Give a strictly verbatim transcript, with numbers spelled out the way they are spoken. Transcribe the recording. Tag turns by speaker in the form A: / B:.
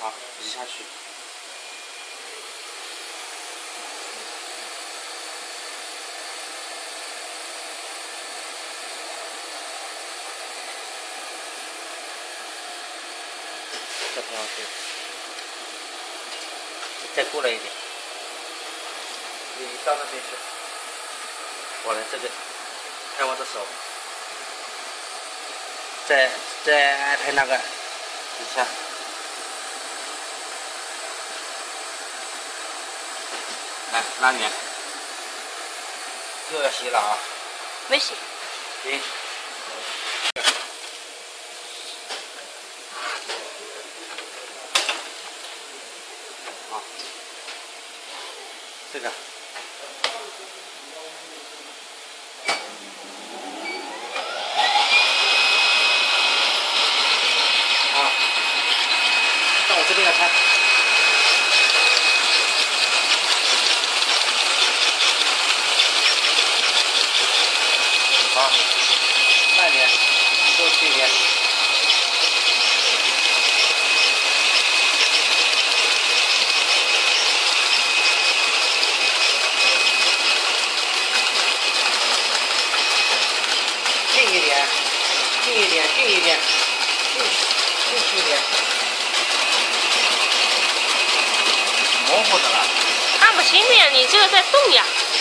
A: 好，移下去。再挺上去，再过来一点。你到那边去，我来这个，拍我的手，再再拍那个底下。 来，拉脸，又要洗了啊！
B: 没洗。
A: 行。好，这个。好，到我这边来拍。 好，慢点，过去一点。近一点，近一点，近一点，进进去一点。模糊的了。
B: 看不清的呀，你这个在动呀。